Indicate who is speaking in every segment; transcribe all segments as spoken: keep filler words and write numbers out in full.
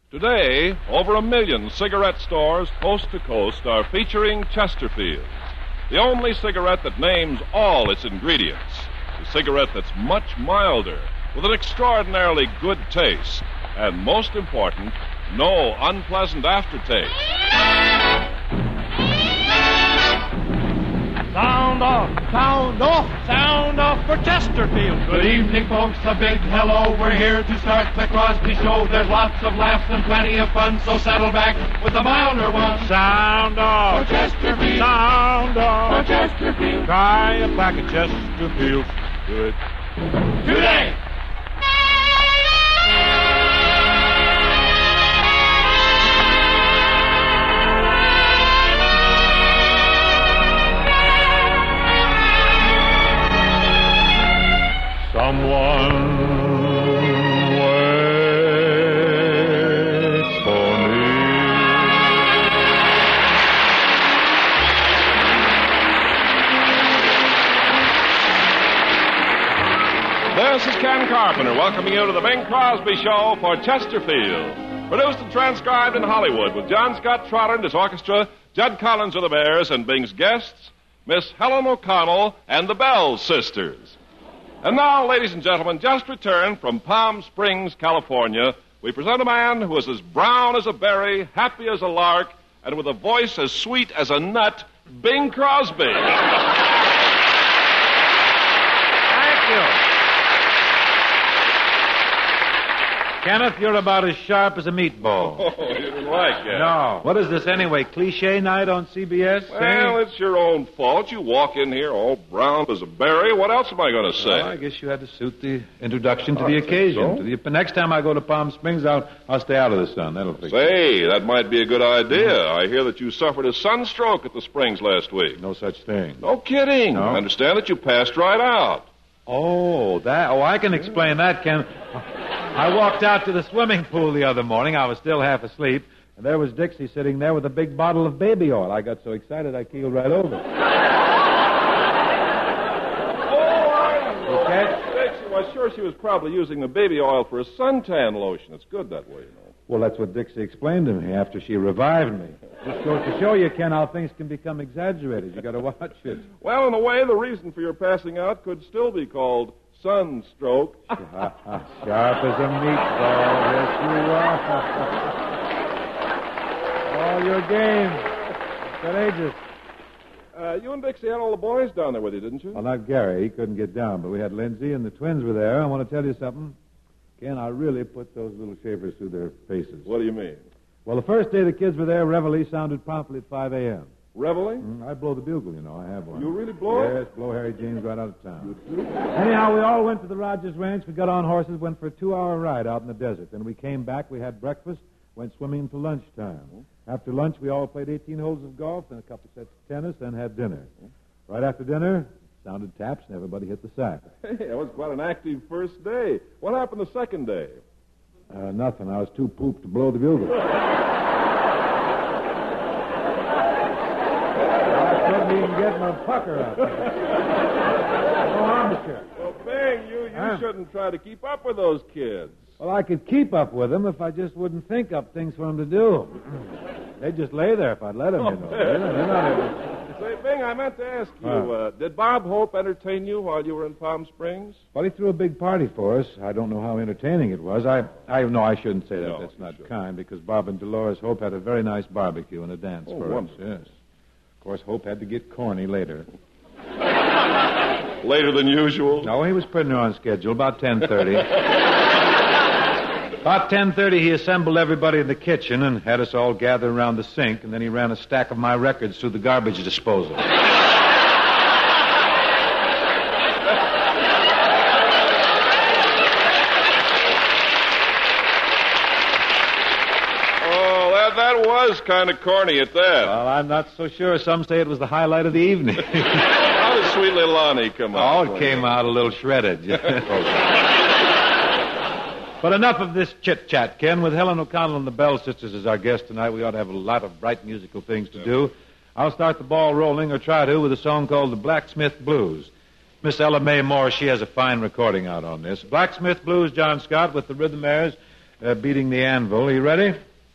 Speaker 1: Today, over a million cigarette stores coast to coast are featuring Chesterfield, the only cigarette that names all its ingredients. A cigarette that's much milder, with an extraordinarily good taste, and most important, no unpleasant aftertaste.
Speaker 2: Sound off! Sound off! Sound off for Chesterfield!
Speaker 3: Good evening, folks. A big hello. We're here to start the Crosby Show. There's lots of laughs and plenty of fun, so settle back with the milder one.
Speaker 2: Sound off!
Speaker 3: For Chesterfield!
Speaker 2: Sound off!
Speaker 3: For Chesterfield!
Speaker 2: Try a pack of Chesterfield. Good.
Speaker 3: Today!
Speaker 2: Someone waits for me.
Speaker 1: This is Ken Carpenter welcoming you to the Bing Crosby Show for Chesterfield. Produced and transcribed in Hollywood with John Scott Trotter and his orchestra, Judd Collins of the Bears, and Bing's guests, Miss Helen O'Connell and the Bell Sisters. And now, ladies and gentlemen, just returned from Palm Springs, California, we present a man who is as brown as a berry, happy as a lark, and with a voice as sweet as a nut, Bing Crosby.
Speaker 4: Thank you. Kenneth, you're about as sharp as a meatball.
Speaker 1: Oh, you didn't like it.
Speaker 4: No. What is this anyway, cliche night on C B S?
Speaker 1: Well, it's your own fault. You walk in here all brown as a berry. What else am I going to say?
Speaker 4: Well, I guess you had to suit the introduction to
Speaker 1: I
Speaker 4: the
Speaker 1: think
Speaker 4: occasion.
Speaker 1: so.
Speaker 4: To the, next time I go to Palm Springs, I'll, I'll stay out of the sun. That'll fix it.
Speaker 1: Say, that might be a good idea. I hear that you suffered a sunstroke at the Springs last week.
Speaker 4: No such thing.
Speaker 1: No kidding.
Speaker 4: No.
Speaker 1: I understand that you passed right out.
Speaker 4: Oh, that. Oh, I can explain that, Ken. I walked out to the swimming pool the other morning. I was still half asleep, and there was Dixie sitting there with a big bottle of baby oil. I got so excited I keeled right over.
Speaker 1: Oh,
Speaker 4: Okay.
Speaker 1: Dixie, well, sure, she was probably using the baby oil for a suntan lotion. It's good that way, you know.
Speaker 4: Well, that's what Dixie explained to me after she revived me. Just goes to show you, Ken, how things can become exaggerated. You got to watch it.
Speaker 1: Well, in a way, the reason for your passing out could still be called sunstroke.
Speaker 4: Sharp as a meatball. Yes, you are. All your game. Courageous.
Speaker 1: Uh, you and Dixie had all the boys down there with you, didn't you?
Speaker 4: Well, not Gary. He couldn't get down, but we had Lindsay and the twins were there. I want to tell you something. Ken, I really put those little shavers through their faces.
Speaker 1: What do you mean?
Speaker 4: Well, the first day the kids were there, reveille sounded promptly at five a.m.
Speaker 1: Reveling?
Speaker 4: Mm, I blow the bugle, you know. I have one.
Speaker 1: You really blow it?
Speaker 4: Yes, blow Harry James right out of town. Anyhow, we all went to the Rogers Ranch. We got on horses, went for a two-hour ride out in the desert. Then we came back. We had breakfast, went swimming until lunchtime. After lunch, we all played eighteen holes of golf and a couple sets of tennis, then had dinner. Right after dinner, sounded taps, and everybody hit the sack.
Speaker 1: Hey, that was quite an active first day. What happened the second day?
Speaker 4: Uh, nothing. I was too pooped to blow the bugle. I couldn't even get my pucker up. No armature.
Speaker 1: Well, Bing, you, you
Speaker 4: Huh?
Speaker 1: shouldn't try to keep up with those kids.
Speaker 4: Well, I could keep up with them if I just wouldn't think up things for them to do. They'd just lay there if I'd let them, you know. They're not- they're not able-
Speaker 1: Say, Bing, I meant to ask you,
Speaker 4: Huh.
Speaker 1: uh, did Bob Hope entertain you while you were in Palm Springs?
Speaker 4: Well, he threw a big party for us. I don't know how entertaining it was. I, I no, I shouldn't say that.
Speaker 1: No,
Speaker 4: That's
Speaker 1: you
Speaker 4: not
Speaker 1: shouldn't.
Speaker 4: kind, because Bob and Dolores Hope had a very nice barbecue and a dance
Speaker 1: Oh,
Speaker 4: for us.
Speaker 1: wonderful.
Speaker 4: Yes. Of course, Hope had to get corny later.
Speaker 1: Later than usual?
Speaker 4: No, he was pretty near on schedule, about ten thirty. About ten thirty, he assembled everybody in the kitchen and had us all gather around the sink, and then he ran a stack of my records through the garbage disposal.
Speaker 1: Oh, that, that was kind of corny at that.
Speaker 4: Well, I'm not so sure. Some say it was the highlight of the evening.
Speaker 1: How did Sweet Little Lonnie come out?
Speaker 4: Oh, it came out a little shredded. But enough of this chit-chat, Ken. With Helen O'Connell and the Bell Sisters as our guests tonight, we ought to have a lot of bright musical things to do. I'll start the ball rolling, or try to, with a song called The Blacksmith Blues. Miss Ella Mae Moore, she has a fine recording out on this. Blacksmith Blues, John Scott, with the Rhythmaires, uh, beating the anvil. Are you ready?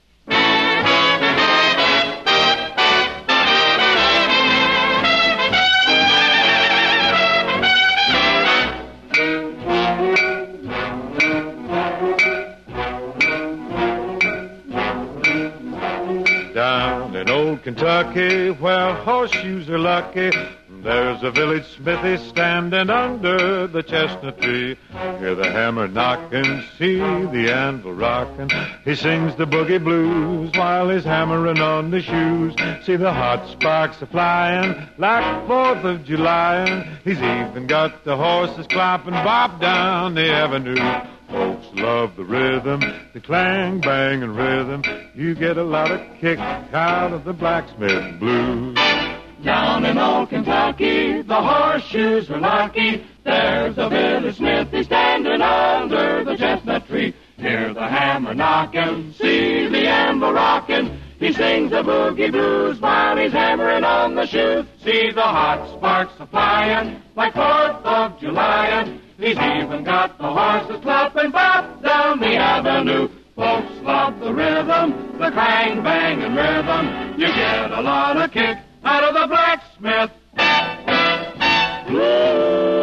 Speaker 4: Down in old Kentucky, where horseshoes are lucky, there's a village smithy standing under the chestnut tree. Hear the hammer knocking, see the anvil rocking. He sings the boogie blues while he's hammering on the shoes. See the hot sparks a flying like Fourth of July. He's even got the horses clopping bop down the avenue. Folks love the rhythm, the clang, bang, and rhythm. You get a lot of kick out of the blacksmith blues.
Speaker 3: Down in old Kentucky, the horseshoes are lucky. There's a village smithy standing under the chestnut tree. Hear the hammer knocking, see the anvil rocking. He sings the boogie blues while he's hammering on the shoes. See the hot sparks a flying like Fourth of July. He's even got the horses clopping bop down the avenue. Folks love the rhythm, the clang, bang, and rhythm. You get a lot of kick out of the blacksmith blues.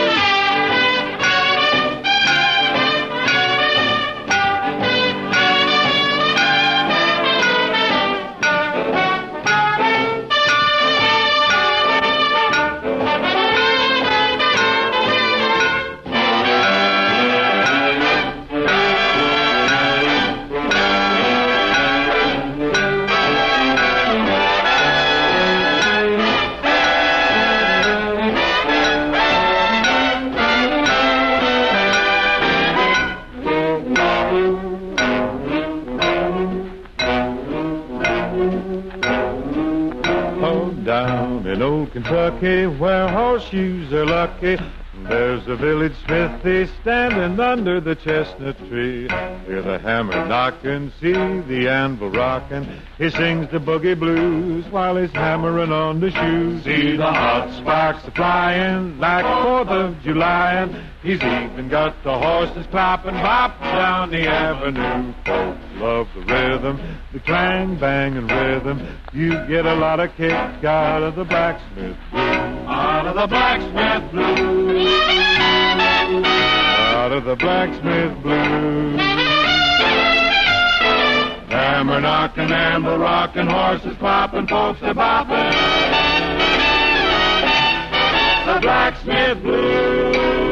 Speaker 4: Down in old Kentucky, where horseshoes are lucky, there's a village smithy standing under the chestnut tree. Hear the hammer knocking, see the anvil rocking. He sings the boogie blues while he's hammering on the shoes. See the hot sparks a flying like Fourth of July. He's even got the horses clopping bop down the avenue. Folks love the rhythm, the clang, bang, and rhythm. You get a lot of kick out of the blacksmith blues.
Speaker 3: Out of the blacksmith blues.
Speaker 4: Out of the blacksmith blues. Hammer knocking, anvil rocking, horses popping, folks are bopping. The blacksmith blues.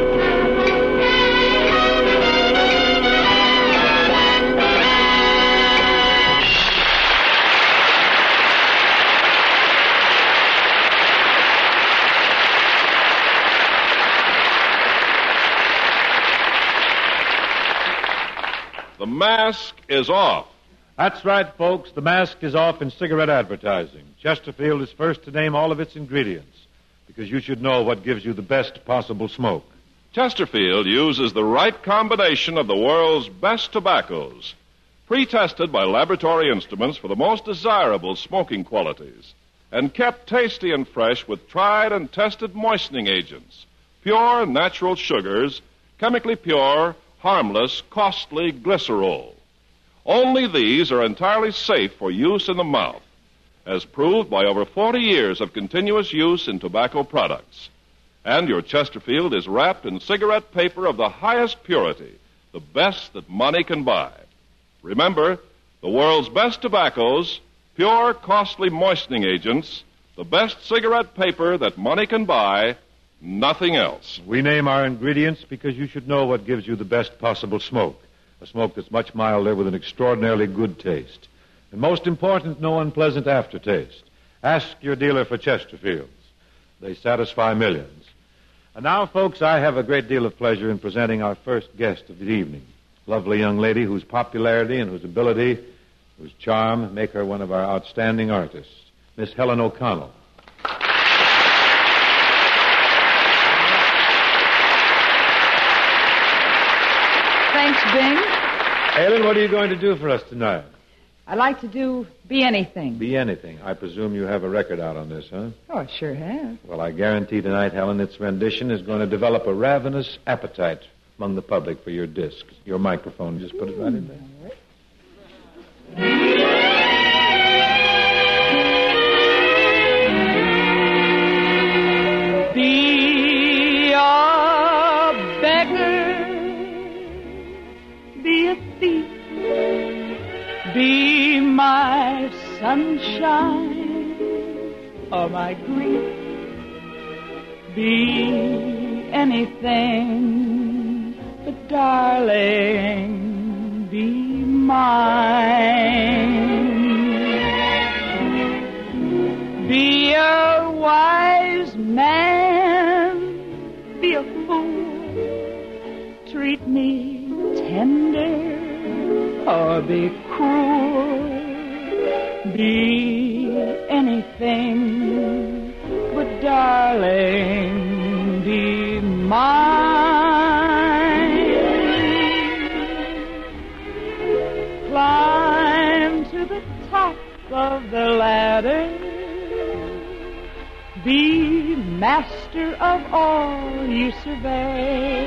Speaker 1: The mask is off.
Speaker 4: That's right, folks. The mask is off in cigarette advertising. Chesterfield is first to name all of its ingredients because you should know what gives you the best possible smoke.
Speaker 1: Chesterfield uses the right combination of the world's best tobaccos, pre-tested by laboratory instruments for the most desirable smoking qualities, and kept tasty and fresh with tried and tested moistening agents, pure and natural sugars, chemically pure, harmless, costly glycerol. Only these are entirely safe for use in the mouth, as proved by over forty years of continuous use in tobacco products. And your Chesterfield is wrapped in cigarette paper of the highest purity, the best that money can buy. Remember, the world's best tobaccos, pure, costly moistening agents, the best cigarette paper that money can buy, nothing else.
Speaker 4: We name our ingredients because you should know what gives you the best possible smoke. A smoke that's much milder with an extraordinarily good taste. And most important, no unpleasant aftertaste. Ask your dealer for Chesterfields. They satisfy millions. And now, folks, I have a great deal of pleasure in presenting our first guest of the evening. Lovely young lady whose popularity and whose ability, whose charm, make her one of our outstanding artists. Miss Helen O'Connell.
Speaker 5: Thanks, Bing.
Speaker 4: Helen, what are you going to do for us tonight?
Speaker 5: I like to do Be Anything.
Speaker 4: Be Anything. I presume you have a record out on this, huh?
Speaker 5: Oh, I sure have.
Speaker 4: Well, I guarantee tonight, Helen, its rendition is going to develop a ravenous appetite among the public for your disc. Your microphone, just put it right in there.
Speaker 5: Be a beggar, be a thief, be my sunshine or my grief, be anything, but darling, be mine. Be a wise man, be a fool, treat me tender or be cruel, be anything, but darling, be mine. Climb to the top of the ladder, be master of all you survey.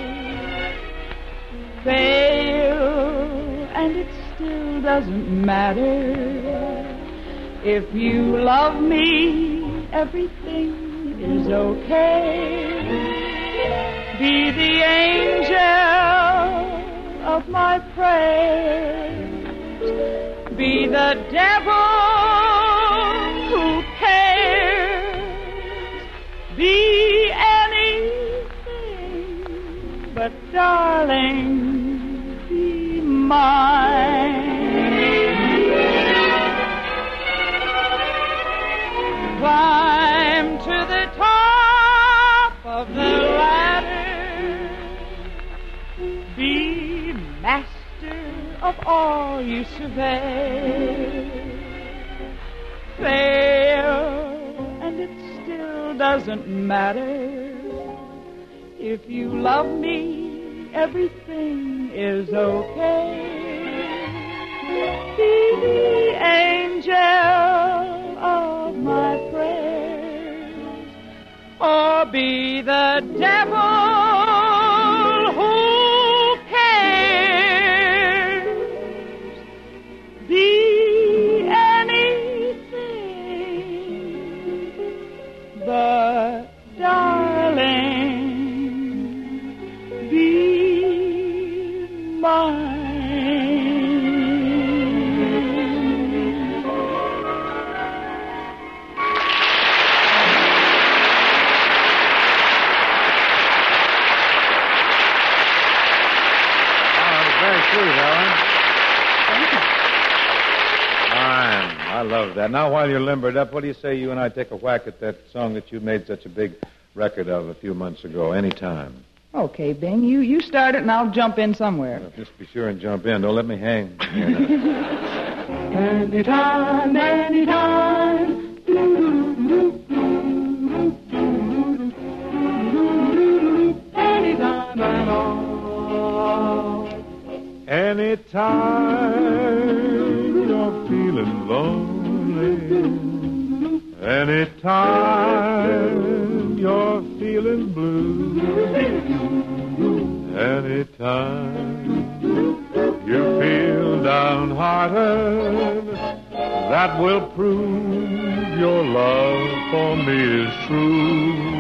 Speaker 5: Fail, and it still doesn't matter. If you love me, everything is okay. Be the angel of my prayers. Be the devil who cares. Be anything, but darling, be mine. Climb to the top of the ladder. Be master of all you survey. Fail, and it still doesn't matter. If you love me, everything is okay. Be the angel of my prayers, or be the devil who cares. Be anything, but darling, be mine.
Speaker 4: I love that. Now, while you're limbered up, what do you say you and I take a whack at that song that you made such a big record of a few months ago, Anytime?
Speaker 5: Okay, Bing, you, you start it and I'll jump in somewhere.
Speaker 4: Well, just be sure and jump in. Don't let me hang.
Speaker 3: Anytime, anytime. Anytime at all.
Speaker 4: Anytime you're feeling lonely. Anytime you're feeling blue. Anytime you feel downhearted, that will prove your love for me is true.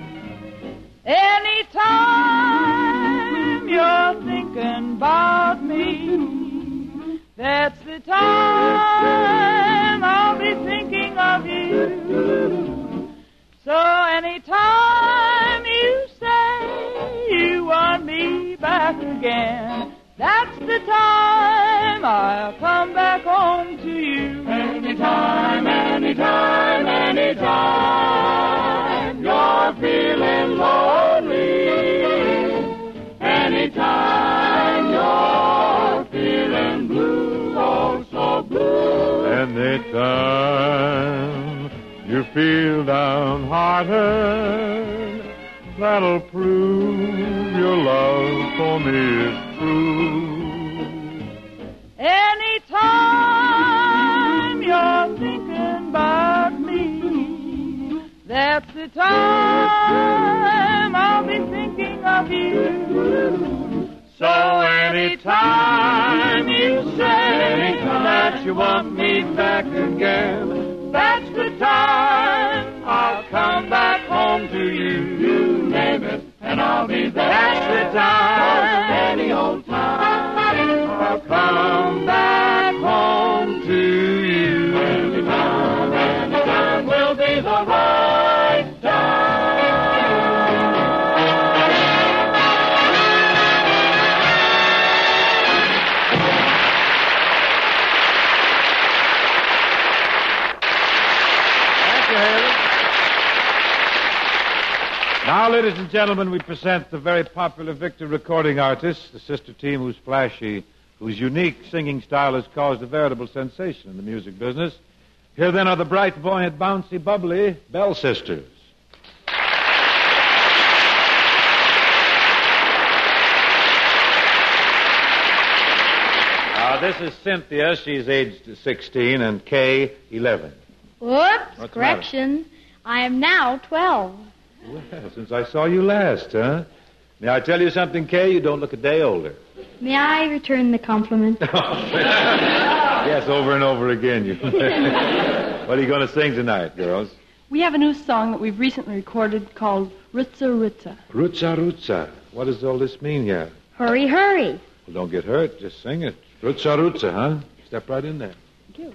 Speaker 5: Anytime you're thinking about me, that's the time I'll be thinking of you. So anytime you say you want me back again, that's the time I'll come back home to you.
Speaker 3: Anytime, anytime, anytime you're feeling lonely. Anytime you're feeling blue, oh so blue.
Speaker 4: Anytime you feel downhearted, that'll prove your love for me is true.
Speaker 5: Anytime you're thinking about me, that's the time I'll be thinking of you.
Speaker 3: So anytime you say that you want me back again,
Speaker 5: that's the time
Speaker 3: I'll come back home to you. You name it, and I'll be there.
Speaker 5: That's the time.
Speaker 3: Any old time, I'll come back home to you. Any time, any time will be the right time.
Speaker 4: Now, ladies and gentlemen, we present the very popular Victor recording artist, the sister team whose flashy, whose unique singing style has caused a veritable sensation in the music business. Here then are the bright, buoyant, bouncy, bubbly Bell Sisters. Uh, this is Cynthia. She's aged sixteen, and Kay, eleven.
Speaker 6: Whoops,
Speaker 4: What's
Speaker 6: correction. I am now twelve.
Speaker 4: Well, since I saw you last, huh? May I tell you something, Kay? You don't look a day older.
Speaker 6: May I return the compliment?
Speaker 4: Yes, over and over again. You. What are you going to sing tonight, girls?
Speaker 7: We have a new song that we've recently recorded called Rutsa Rutsa.
Speaker 4: Rutsa Rutsa. What does all this mean here?
Speaker 6: Hurry, hurry.
Speaker 4: Well, don't get hurt. Just sing it. Rutsa Rutsa, huh? Step right in there.
Speaker 7: Thank you.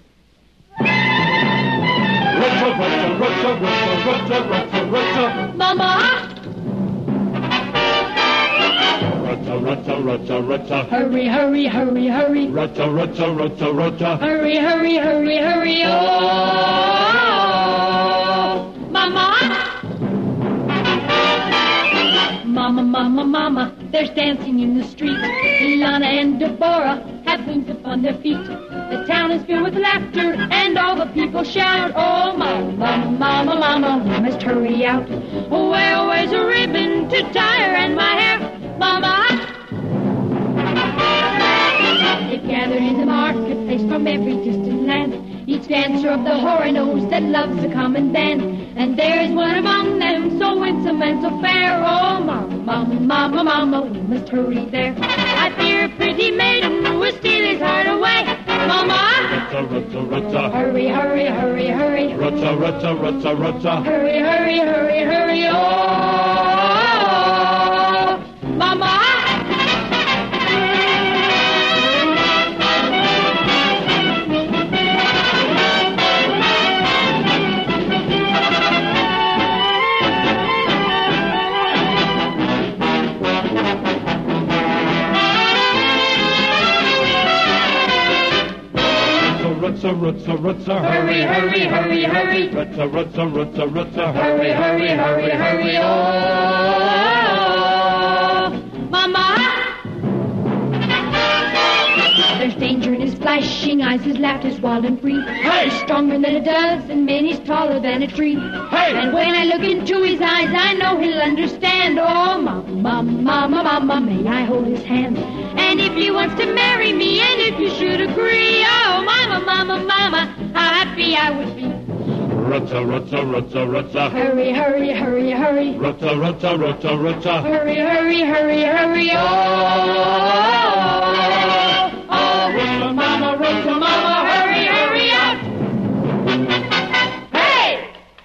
Speaker 3: Rutsa, rutsa, rutsa, rutsa, rutsa, rutsa, rutsa.
Speaker 6: Mama!
Speaker 3: Rutsa, rutsa, rutsa, rutsa.
Speaker 7: Hurry, hurry, hurry, hurry.
Speaker 3: Rutsa, rutsa, rutsa, rutsa.
Speaker 7: Hurry, hurry, hurry, hurry. Oh,
Speaker 6: Mama!
Speaker 7: Mama, mama, mama, there's dancing in the street. Ilana and Deborah have wings upon their feet. The town is filled with laughter, and all the people shout, oh, mama, mama, mama, mama, we must hurry out.
Speaker 6: Oh, where, where's a ribbon to tie her and my hair? Mama!
Speaker 7: They've gathered in the marketplace from every distant land. Each dancer of the horror knows that love's a common band. And there is one among them so winsome and so fair. Oh, mama, mama, mama, mama, we must hurry there.
Speaker 6: I fear a pretty maiden will steal his heart away. Mama!
Speaker 3: Rutsa, rutsa, rutsa.
Speaker 7: Hurry, hurry, hurry, hurry.
Speaker 3: Rutsa, rutsa, rutsa, rutsa.
Speaker 7: Hurry, hurry, hurry, hurry. Oh,
Speaker 6: Mama!
Speaker 3: Rutsa, rutsa, rutsa.
Speaker 7: hurry, hurry, hurry, hurry.
Speaker 3: Rutsa, rutsa, rutsa, rutsa.
Speaker 7: Hurry, hurry, hurry, hurry. Oh,
Speaker 6: Mama!
Speaker 7: there's danger in his flashing eyes, his laughter's wild and free. He's stronger than a dozen men, he's taller than a tree. And when I look into his eyes, I know he'll understand. Oh, mama, mama, mama, mama, may I hold his hand?
Speaker 6: And if he wants to marry me, and if you should agree, oh, mama, mama, mama, how happy I would be.
Speaker 3: Rutsa, rutsa, rutsa, rutsa.
Speaker 7: hurry, hurry, hurry, hurry.
Speaker 3: Rutsa, rutsa, rutsa, rutsa.
Speaker 7: Hurry, hurry, hurry, hurry. Oh,
Speaker 6: Oh, Rutsa, mama, Rutsa, mama, hurry, hurry out. Hey!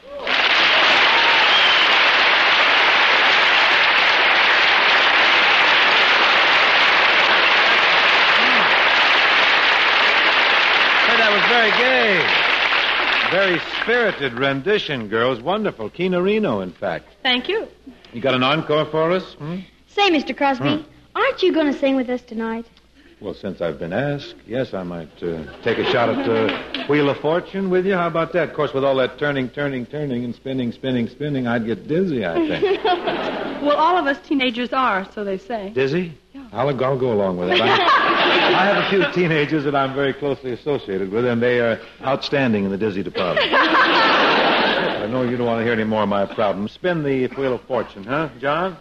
Speaker 4: Hey, that was very gay. Very spirited rendition, girls. Wonderful. Keena Reno, in fact.
Speaker 7: thank you.
Speaker 4: You got an encore for us? Hmm?
Speaker 6: Say, Mister Crosby,
Speaker 4: Hmm.
Speaker 6: aren't you going to sing with us tonight?
Speaker 4: Well, since I've been asked, yes, I might uh, take a shot at uh, Wheel of Fortune with you. How about that? Of course, with all that turning, turning, turning, and spinning, spinning, spinning, I'd get dizzy, I think.
Speaker 7: Well, all of us teenagers are, so they say.
Speaker 4: Dizzy? I'll, I'll go along with it. I, I have a few teenagers that I'm very closely associated with, and they are outstanding in the dizzy department. I know you don't want to hear any more of my problems. Spin the Wheel of Fortune, huh, John?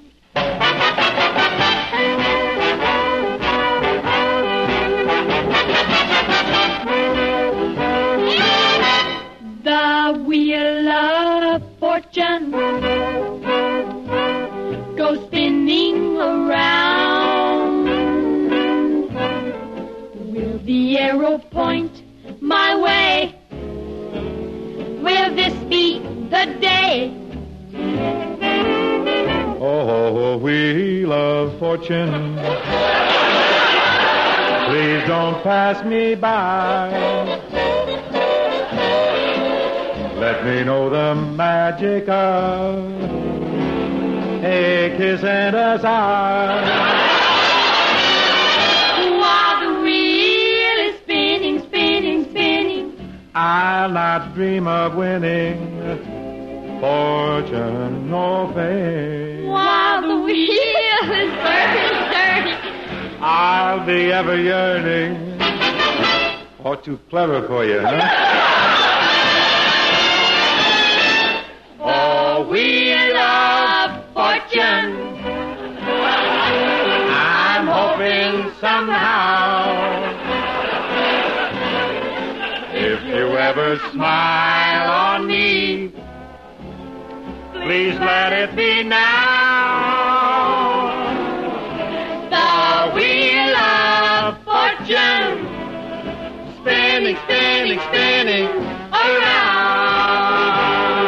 Speaker 7: The wheel of fortune goes spinning
Speaker 4: of fortune. Please don't pass me by. Let me know the magic of a kiss and a sigh.
Speaker 6: While the wheel is spinning, spinning, spinning,
Speaker 4: I'll not dream of winning fortune or fame.
Speaker 6: while the wheel is turning, turning,
Speaker 4: I'll be ever yearning. Oh, too clever for you, huh?
Speaker 6: oh, wheel of fortune.
Speaker 4: I'm hoping somehow, if you ever smile on me, please let it be now.
Speaker 6: The wheel of fortune,
Speaker 4: Spinning, spinning, spinning around.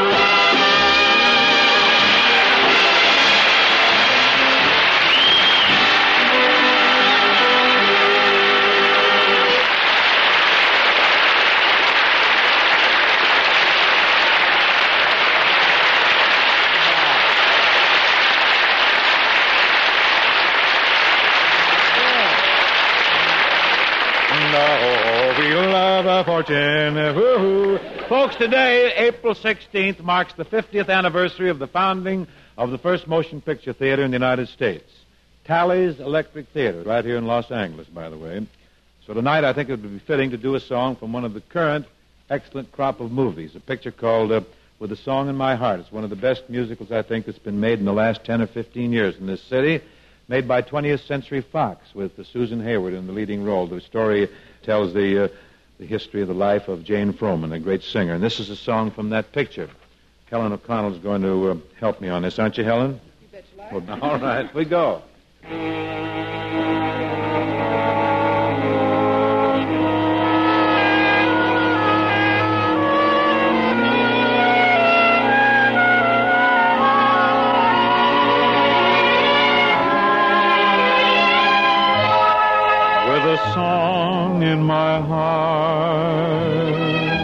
Speaker 4: The wheel of a fortune. Woo-hoo. Folks, today, April sixteenth, marks the fiftieth anniversary of the founding of the first motion picture theater in the United States. Tally's Electric Theater, right here in Los Angeles, by the way. So tonight, I think it would be fitting to do a song from one of the current excellent crop of movies, a picture called uh, With a Song in My Heart. It's one of the best musicals, I think, that's been made in the last ten or fifteen years in this city. Made by twentieth Century Fox with uh, Susan Hayward in the leading role. The story tells the uh, the history of the life of Jane Froman, a great singer. And this is a song from that picture. Helen O'Connell is going to uh, help me on this, aren't you, Helen?
Speaker 5: You bet you like.
Speaker 4: Well, all right, we go. A song in my heart,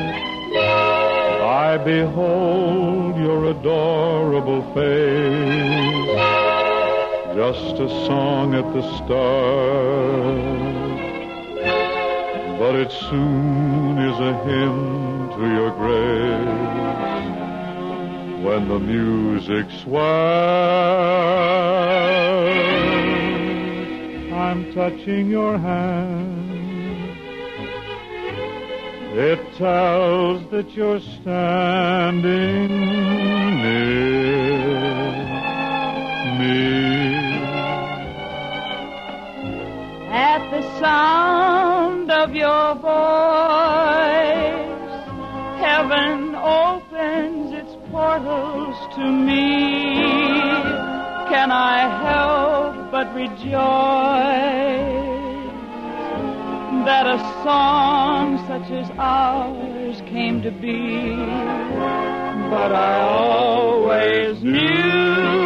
Speaker 4: I behold your adorable face, just a song at the start, but it soon is a hymn to your grace, when the music swells. I'm touching your hand. It tells that you're standing near me.
Speaker 5: At the sound of your voice, heaven opens its portals to me. Can I help but rejoice that a song such as ours came to be? But I always knew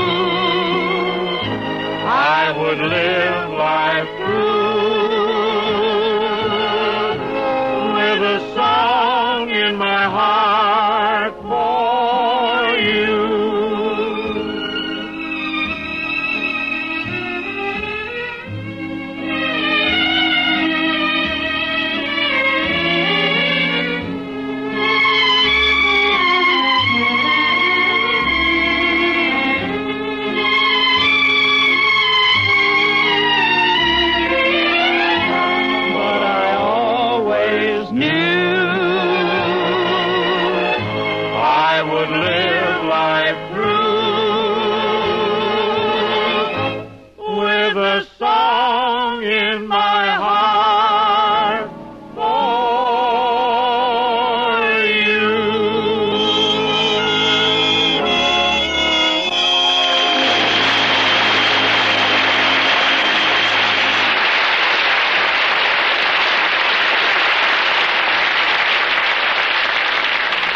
Speaker 4: I would live life through with a song in my heart for you.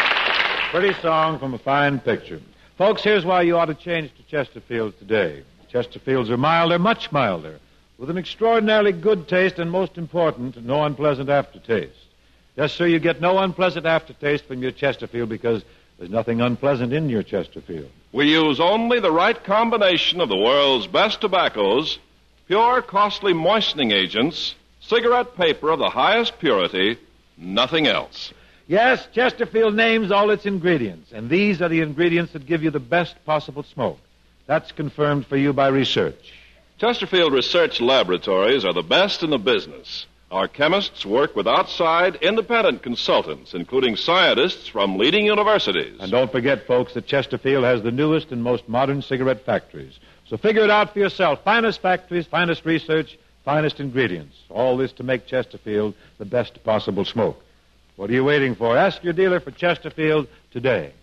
Speaker 4: Pretty song from a fine picture. Folks, here's why you ought to change to Chesterfield today. Chesterfields are milder, much milder, with an extraordinarily good taste and, most important, no unpleasant aftertaste. Yes, sir, you get no unpleasant aftertaste from your Chesterfield because there's nothing unpleasant in your Chesterfield.
Speaker 1: We use only the right combination of the world's best tobaccos, pure, costly moistening agents, cigarette paper of the highest purity, nothing else.
Speaker 4: Yes, Chesterfield names all its ingredients, and these are the ingredients that give you the best possible smoke. That's confirmed for you by research.
Speaker 1: Chesterfield Research Laboratories are the best in the business. Our chemists work with outside, independent consultants, including scientists from leading universities.
Speaker 4: And don't forget, folks, that Chesterfield has the newest and most modern cigarette factories. So figure it out for yourself. Finest factories, finest research, finest ingredients. All this to make Chesterfield the best possible smoke. What are you waiting for? Ask your dealer for Chesterfield today.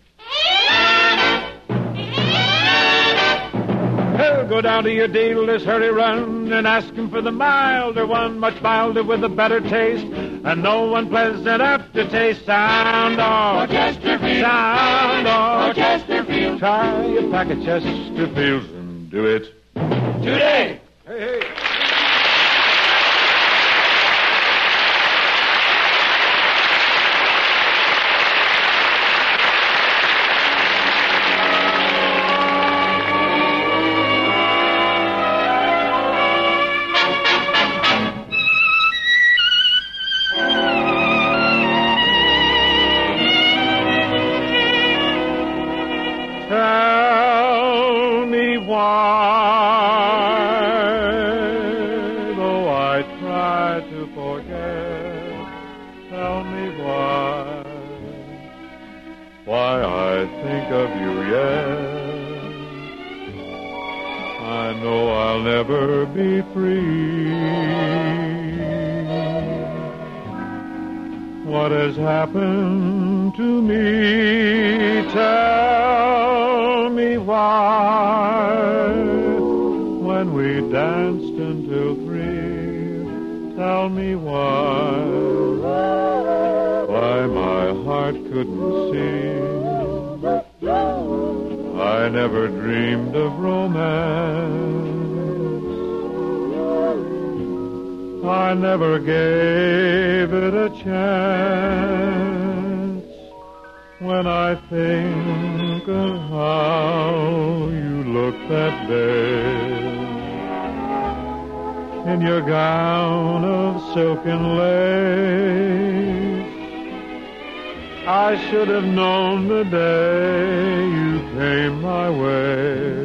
Speaker 4: Well, go down to your dealer's hurry run and ask him for the milder one, much milder with a better taste and no unpleasant aftertaste. Sound off,
Speaker 3: Chesterfield.
Speaker 4: Sound off,
Speaker 3: Chesterfield.
Speaker 4: Try a pack of Chesterfields and do it
Speaker 3: Today.
Speaker 4: Hey, hey. Tell me why, though I try to forget, tell me why, why I think of you yet. I know I'll never be free. What has happened to me? Tell me why. When we danced until three, tell me why. Why my heart couldn't see. I never dreamed of romance. I never gave it a chance. When I think of how you looked that day in your gown of silken lace, I should have known the day you came my way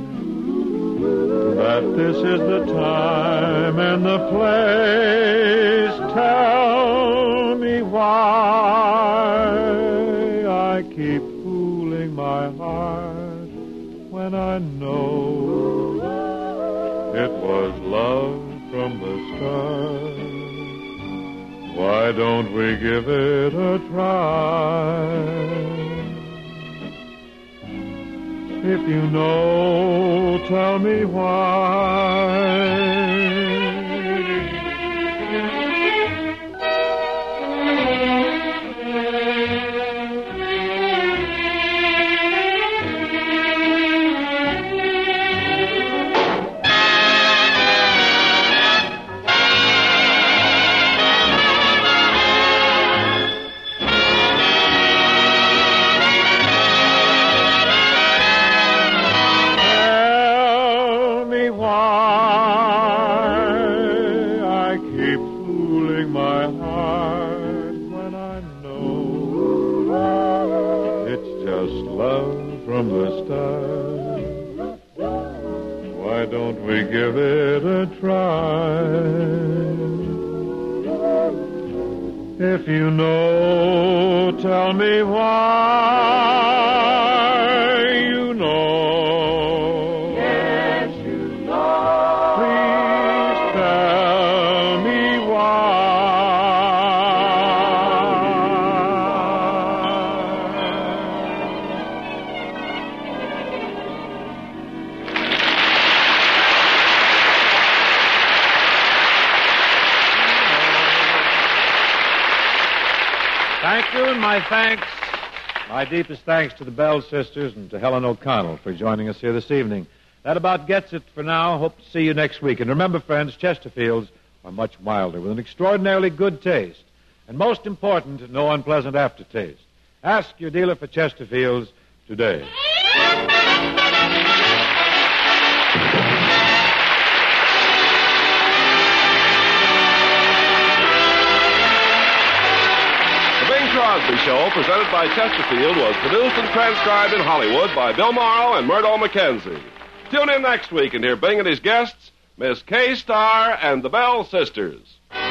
Speaker 4: that this is the time and the place. Tell me why I keep fooling my heart when I know it was love from the start. Why don't we give it a try? If you know, tell me why. Why don't we give it a try? If you know, tell me why. You know.
Speaker 3: Yes, you know.
Speaker 4: Please tell me Thank you, and my thanks, my deepest thanks to the Bell sisters and to Helen O'Connell for joining us here this evening. That about gets it for now. Hope to see you next week. And remember, friends, Chesterfields are much milder with an extraordinarily good taste. And most important, no unpleasant aftertaste. Ask your dealer for Chesterfields today.
Speaker 1: Crosby Show, presented by Chesterfield, was produced and transcribed in Hollywood by Bill Morrow and Murdo McKenzie. Tune in next week and hear Bing and his guests, Miss K. Starr and the Bell Sisters.